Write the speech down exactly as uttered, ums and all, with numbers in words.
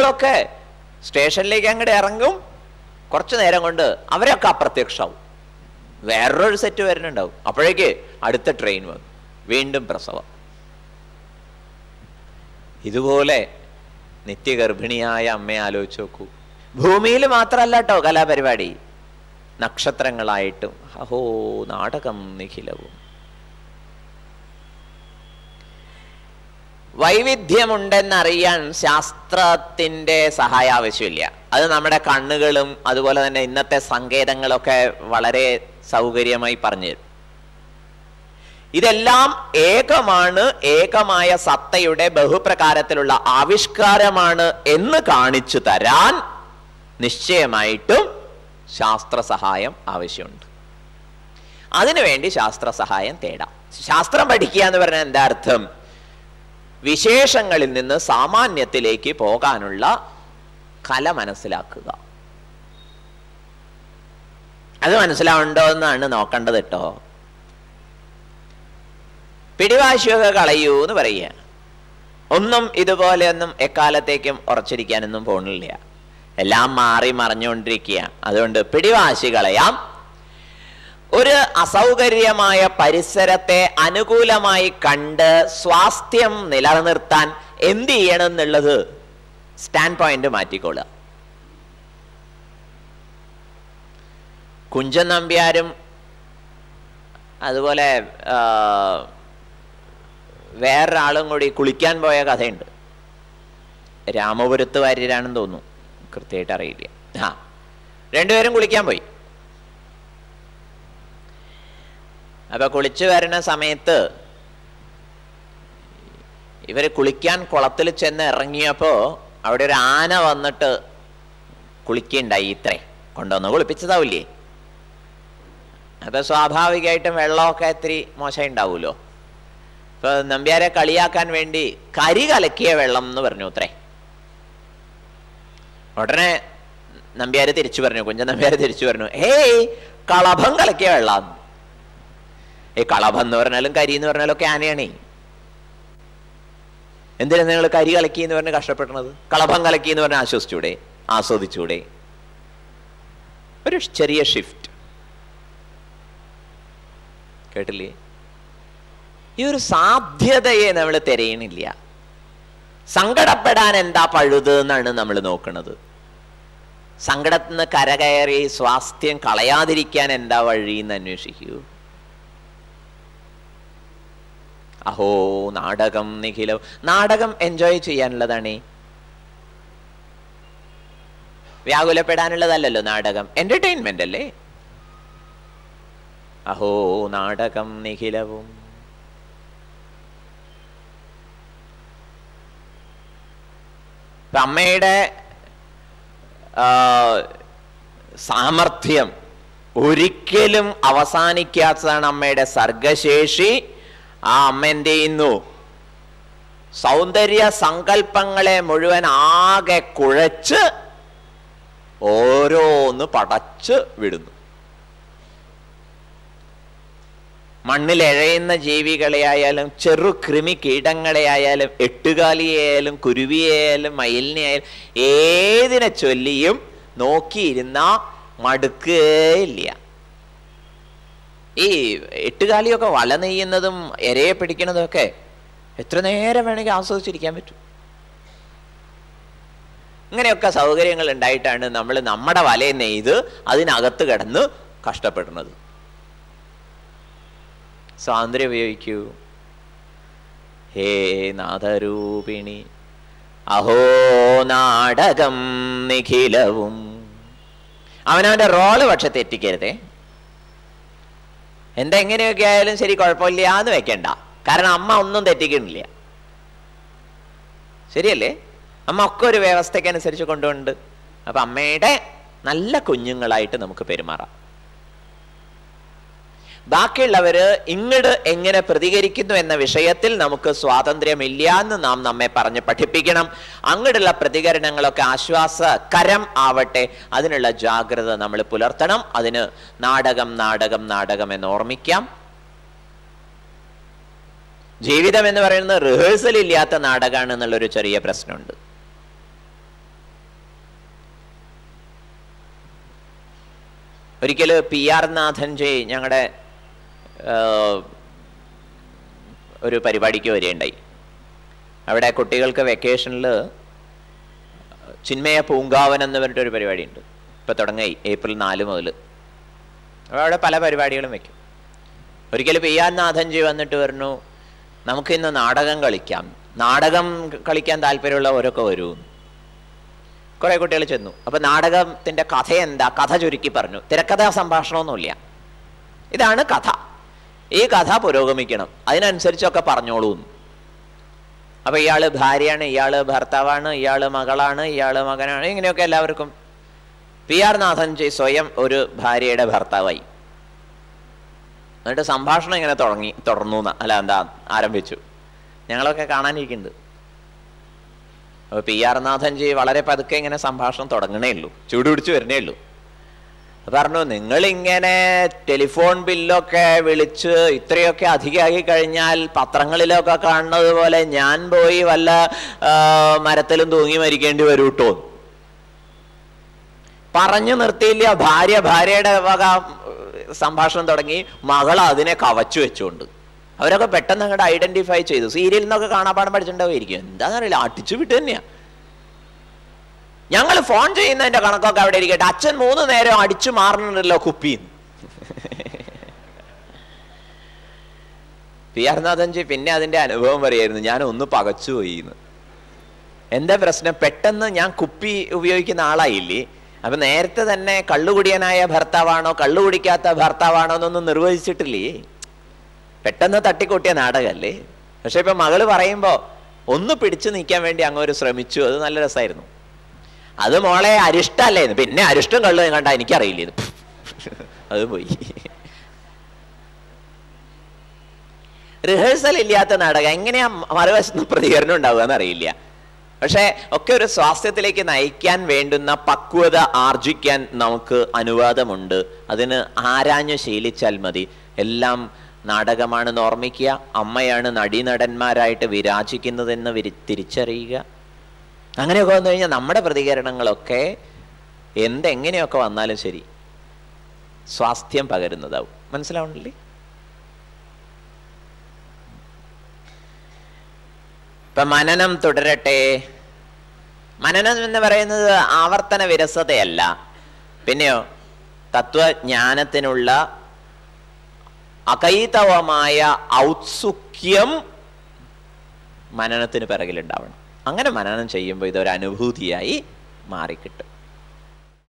ആളുകളൊക്കെ സ്റ്റേഷനിലേക്ക് അങ്ങോട്ട് ഇറങ്ങും, കുറച്ചു നേരം കൊണ്ട് അവരൊക്കെ അപ്രത്യക്ഷമാവും. വേറൊരു സെറ്റ് വരുന്നുണ്ടാവും. അപ്പോഴേക്ക് അടുത്ത ട്രെയിൻ വന്നു, വീണ്ടും പ്രസവം. ഇതുപോലെ നിത്യഗർഭിണിയായ അമ്മയെ ആലോചിച്ച് നോക്കൂ. ഭൂമിയിൽ മാത്രമല്ല കേട്ടോ കലാപരിപാടി, നക്ഷത്രങ്ങളായിട്ടും. അഹോ നാടകം നിഖിലവും. വൈവിധ്യമുണ്ടെന്നറിയാൻ ശാസ്ത്രത്തിന്റെ സഹായം ആവശ്യമില്ല. അത് നമ്മുടെ കണ്ണുകളും അതുപോലെ തന്നെ ഇന്നത്തെ സങ്കേതങ്ങളൊക്കെ വളരെ സൗകര്യമായി പറഞ്ഞു തരും. ഇതെല്ലാം ഏകമാണ്, ഏകമായ സത്തയുടെ ബഹുപ്രകാരത്തിലുള്ള ആവിഷ്കാരമാണ് എന്ന് കാണിച്ചു തരാൻ നിശ്ചയമായിട്ടും ശാസ്ത്ര സഹായം ആവശ്യമുണ്ട്. അതിനുവേണ്ടി ശാസ്ത്ര സഹായം തേടാം. ശാസ്ത്രം പഠിക്കുക എന്ന് പറഞ്ഞാൽ എന്താ അർത്ഥം? വിശേഷങ്ങളിൽ നിന്ന് സാമാന്യത്തിലേക്ക് പോകാനുള്ള കല മനസ്സിലാക്കുക. അത് മനസ്സിലാവുണ്ടോ എന്നാണ് നോക്കേണ്ടത് കേട്ടോ. പിടിവാശിയൊക്കെ കളയൂ എന്ന് പറയുക. ഒന്നും ഇതുപോലെ ഒന്നും എക്കാലത്തേക്കും ഉറച്ചിരിക്കാനൊന്നും പോണില്ല. എല്ലാം മാറി മറിഞ്ഞുകൊണ്ടിരിക്കുക. അതുകൊണ്ട് പിടിവാശി കളയാം. ഒരു അസൗകര്യമായ പരിസരത്തെ അനുകൂലമായി കണ്ട് സ്വാസ്ഥ്യം നിലനിർത്താൻ എന്ത് ചെയ്യണം എന്നുള്ളത് സ്റ്റാൻഡ് പോയിന്റ് മാറ്റിക്കൊള്ളുക. കുഞ്ചൻ നമ്പ്യാരും അതുപോലെ വേറൊരാളും കൂടി കുളിക്കാൻ പോയ കഥയുണ്ട്. രാമപുരത്ത് വാര്യരാണെന്ന് തോന്നുന്നു, കൃത്യമായിട്ട് അറിയില്ല. ആ രണ്ടുപേരും കുളിക്കാൻ പോയി. അപ്പൊ കുളിച്ചു വരുന്ന സമയത്ത് ഇവര് കുളിക്കാൻ കുളത്തിൽ ചെന്ന് ഇറങ്ങിയപ്പോ അവിടെ ഒരു ആന വന്നിട്ട് കുളിക്കുണ്ടായി. ഇത്രേ കൊണ്ടുവന്ന് കുളിപ്പിച്ചതാവില്ലേ. അപ്പൊ സ്വാഭാവികമായിട്ടും വെള്ളമൊക്കെ ഇത്തിരി മോശം ഉണ്ടാവൂലോ. ഇപ്പൊ നമ്പ്യാരെ കളിയാക്കാൻ വേണ്ടി കരി കലക്കിയ വെള്ളം എന്ന് പറഞ്ഞു അത്രേ. ഉടനെ നമ്പ്യാര് തിരിച്ചു പറഞ്ഞു, കുഞ്ചൻ നമ്പ്യാര് തിരിച്ചു പറഞ്ഞു, ഏയ് കളഭം കലക്കിയ വെള്ളം. ഈ കളഭം എന്ന് പറഞ്ഞാലും കരി എന്ന് പറഞ്ഞാലും ഒക്കെ ആനയാണേ. എന്തിനാ നിങ്ങൾ കരി കലക്കി എന്ന് പറഞ്ഞ് കഷ്ടപ്പെടുന്നത്? കളഭം കലക്കി എന്ന് പറഞ്ഞ് ആശ്വസിച്ചൂടെ, ആസ്വദിച്ചൂടെ? ഒരു ചെറിയ ഷിഫ്റ്റ് കേട്ടില്ലേ? ഈ ഒരു സാധ്യതയെ നമ്മൾ തിരയണില്ല. സങ്കടപ്പെടാൻ എന്താ പഴുത് എന്നാണ് നമ്മൾ നോക്കുന്നത്. സങ്കടത്തിൽ നിന്ന് കരകയറി സ്വാസ്ഥ്യം കളയാതിരിക്കാൻ എന്താ വഴി എന്ന് അന്വേഷിക്കൂ. അഹോ നാടകം നിഖിലം. നാടകം എൻജോയ് ചെയ്യാനുള്ളതാണ്, വ്യാകുലപ്പെടാനുള്ളതല്ലല്ലോ നാടകം. എന്റർടൈൻമെന്റ് അല്ലേ? അഹോ നാടകം നിഖിലവും. അമ്മയുടെ സാമർഥ്യം ഒരിക്കലും അവസാനിക്കാത്തതാണ് അമ്മയുടെ സർഗശേഷി. ആ അമ്മ എന്ത് ചെയ്യുന്നു? സൗന്ദര്യ സങ്കല്പങ്ങളെ മുഴുവൻ ആകെ കുഴച്ച് ഓരോന്ന് പടച്ച് വിടുന്നു. മണ്ണിൽ എഴയുന്ന ജീവികളെ ആയാലും ചെറു കൃമി കീടങ്ങളെ ആയാലും എട്ടുകാലിയായാലും കുരുവിയായാലും മയിലിനെ ആയാലും ഏതിനെ ചൊല്ലിയും നോക്കിയിരുന്ന മടുക്കുകയില്ല. ഈ എട്ടുകാലിയൊക്കെ വല നെയ്യുന്നതും ഇരയെ പിടിക്കുന്നതും ഒക്കെ എത്ര നേരം വേണമെങ്കിൽ ആസ്വദിച്ചിരിക്കാൻ പറ്റും. ഇങ്ങനെയൊക്കെ സൗകര്യങ്ങൾ ഉണ്ടായിട്ടാണ് നമ്മൾ നമ്മുടെ വലയെ നെയ്ത് അതിനകത്ത് കിടന്ന് കഷ്ടപ്പെടുന്നത്. സ്വാതന്ത്ര്യം ഉപയോഗിക്കൂ. ഹേ നാദരൂപിണി അഹോ നാടകം നിഖിലവും. അവനവന്റെ റോള് പക്ഷെ തെറ്റിക്കരുതേ. എന്താ എങ്ങനെയൊക്കെ ആയാലും ശരി, കുഴപ്പമില്ല എന്ന് വെക്കണ്ട. കാരണം അമ്മ ഒന്നും തെറ്റിക്കണില്ല. ശരിയല്ലേ? അമ്മ ഒക്കെ ഒരു വ്യവസ്ഥയ്ക്കനുസരിച്ച് കൊണ്ടുപോകുന്നുണ്ട്. അപ്പൊ അമ്മയുടെ നല്ല കുഞ്ഞുങ്ങളായിട്ട് നമുക്ക് പെരുമാറാം. ബാക്കിയുള്ളവര് ഇങ്ങോട്ട് എങ്ങനെ പ്രതികരിക്കുന്നു എന്ന വിഷയത്തിൽ നമുക്ക് സ്വാതന്ത്ര്യമില്ല എന്ന് നാം നമ്മെ പറഞ്ഞ് പഠിപ്പിക്കണം. അങ്ങോട്ടുള്ള പ്രതികരണങ്ങളൊക്കെ ആശ്വാസകരം ആവട്ടെ, അതിനുള്ള ജാഗ്രത നമ്മൾ പുലർത്തണം. അതിന് നാടകം നാടകം നാടകം എന്ന് ഓർമ്മിക്കാം. ജീവിതം എന്ന് പറയുന്നത് റിഹേഴ്സൽ ഇല്ലാത്ത നാടകമാണ് എന്നുള്ളൊരു ചെറിയ പ്രശ്നമുണ്ട്. ഒരിക്കൽ പി ആർ നാഥൻജി ഞങ്ങളുടെ ഒരു പരിപാടിക്ക് വരികയുണ്ടായി. അവിടെ കുട്ടികൾക്ക് വെക്കേഷനിൽ ചിന്മയ പൂങ്കാവൻ എന്ന് പറഞ്ഞിട്ടൊരു പരിപാടിയുണ്ട്. ഇപ്പം തുടങ്ങി ഏപ്രിൽ നാല് മുതൽ. അപ്പോൾ അവിടെ പല പരിപാടികളും വയ്ക്കും. ഒരിക്കൽ പി ആർ നാഥൻജി വന്നിട്ട് പറഞ്ഞു, നമുക്കിന്ന് നാടകം കളിക്കാം, നാടകം കളിക്കാൻ താല്പര്യമുള്ളവരൊക്കെ വരൂ. കുറേ കുട്ടികൾ ചെന്നു. അപ്പം നാടകത്തിൻ്റെ കഥ എന്താ, കഥ ചുരുക്കി പറഞ്ഞു. തിരക്കഥാ സംഭാഷണമൊന്നുമില്ല, ഇതാണ് കഥ, ഈ കഥ പുരോഗമിക്കണം, അതിനനുസരിച്ചൊക്കെ പറഞ്ഞോളൂ. അപ്പം ഇയാൾ ഭാര്യയാണ്, ഇയാൾ ഭർത്താവാണ്, ഇയാൾ മകളാണ്, ഇയാൾ മകനാണ്, ഇങ്ങനെയൊക്കെ എല്ലാവർക്കും. പി ആർ നാഥൻജി സ്വയം ഒരു ഭാര്യയുടെ ഭർത്താവായി. എന്നിട്ട് സംഭാഷണം ഇങ്ങനെ തുടങ്ങി തുടർന്നു അല്ല എന്താ ആരംഭിച്ചു. ഞങ്ങളൊക്കെ കാണാനിരിക്കുന്നുണ്ട്. അപ്പോൾ പി ആർ നാഥൻജി വളരെ പതുക്കെ ഇങ്ങനെ സംഭാഷണം തുടങ്ങണേ ഉള്ളൂ, ചൂട് പിടിച്ച് വരുന്നേ ഉള്ളൂ. പറഞ്ഞു, നിങ്ങളിങ്ങനെ ടെലിഫോൺ ബില്ലൊക്കെ വിളിച്ച് ഇത്രയൊക്കെ അധികമാക്കി കഴിഞ്ഞാൽ പത്രങ്ങളിലൊക്കെ കാണുന്നത് പോലെ ഞാൻ പോയി വല്ല മരത്തിലും തൂങ്ങി മരിക്കേണ്ടി വരൂ കേട്ടോ. പറഞ്ഞു നിർത്തിയില്ല. ഭാര്യ ഭാര്യയുടെ വക സംഭാഷണം തുടങ്ങി, മകൾ അതിനെ കവച്ചു വെച്ചുകൊണ്ട്. അവരൊക്കെ പെട്ടെന്ന് അങ്ങോട്ട് ഐഡന്റിഫൈ ചെയ്തു. സീരിയലിൽ നിന്നൊക്കെ കാണാപ്പാടം പഠിച്ചിട്ടുണ്ടാവുമായിരിക്കും, എന്താണെന്നറിയില്ല, അടിച്ചു വിട്ട് തന്നെയാ. ഞങ്ങൾ ഫോൺ ചെയ്യുന്നതിന്റെ കണക്കൊക്കെ അവിടെ ഇരിക്കട്ടെ, അച്ഛൻ മൂന്ന് നേരം അടിച്ചു മാറുന്നുണ്ടല്ലോ കുപ്പിന്ന്. പി ആർ നാഥൻജി പിന്നെ അതിന്റെ അനുഭവം പറയായിരുന്നു, ഞാൻ ഒന്ന് പകച്ചുപോയി എന്ന്. എന്താ പ്രശ്നം? പെട്ടെന്ന് ഞാൻ കുപ്പി ഉപയോഗിക്കുന്ന ആളായില്ലേ. അപ്പൊ നേരത്തെ തന്നെ കള്ളുകുടിയനായ ഭർത്താവാണോ കള്ളുകുടിക്കാത്ത ഭർത്താവാണോ എന്നൊന്നും നിർവചിച്ചിട്ടില്ലേ. പെട്ടെന്ന് തട്ടിക്കൂട്ടിയ നാടകമല്ലേ. പക്ഷെ ഇപ്പൊ മകള് പറയുമ്പോ ഒന്ന് പിടിച്ചു നിൽക്കാൻ വേണ്ടി അങ്ങോട്ട് ശ്രമിച്ചു. അത് നല്ല രസമായിരുന്നു. അത് മോളെ അരിഷ്ടല്ലേന്ന്. പിന്നെ അരിഷ്ടം കള്ളു കണ്ട എനിക്കറിയില്ല, അത് പോയി. റിഹേഴ്സൽ ഇല്ലാത്ത നാടകം എങ്ങനെയാ മറുവശത്ത് പ്രതികരണം ഉണ്ടാവുക എന്നറിയില്ല. പക്ഷെ ഒക്കെ ഒരു സ്വാസ്ഥ്യത്തിലേക്ക് നയിക്കാൻ വേണ്ടുന്ന പക്വത ആർജിക്കാൻ നമുക്ക് അനുവാദമുണ്ട്. അതിന് ആരാഞ്ഞു ശീലിച്ചാൽ മതി. എല്ലാം നാടകമാണെന്ന് ഓർമ്മിക്കുക. അമ്മയാണ് നടീനടന്മാരായിട്ട് വിരാജിക്കുന്നതെന്ന് വിരി തിരിച്ചറിയുക. അങ്ങനെയൊക്കെ വന്നു കഴിഞ്ഞാൽ നമ്മുടെ പ്രതികരണങ്ങളൊക്കെ എന്തെങ്ങനെയൊക്കെ വന്നാലും ശരി സ്വാസ്ഥ്യം പകരുന്നതാവും. മനസ്സിലാവണില്ലേ? ഇപ്പൊ മനനം തുടരട്ടെ. മനനം എന്ന് പറയുന്നത് ആവർത്തന വിരസതയല്ല, പിന്നെയോ തത്വജ്ഞാനത്തിനുള്ള അകൈതവമായ ഔത്സുക്യം മനനത്തിന് പിറകിലുണ്ടാവണം. അങ്ങനെ മനനം ചെയ്യുമ്പോൾ ഇതൊരു അനുഭൂതിയായി മാറിക്കിട്ടും.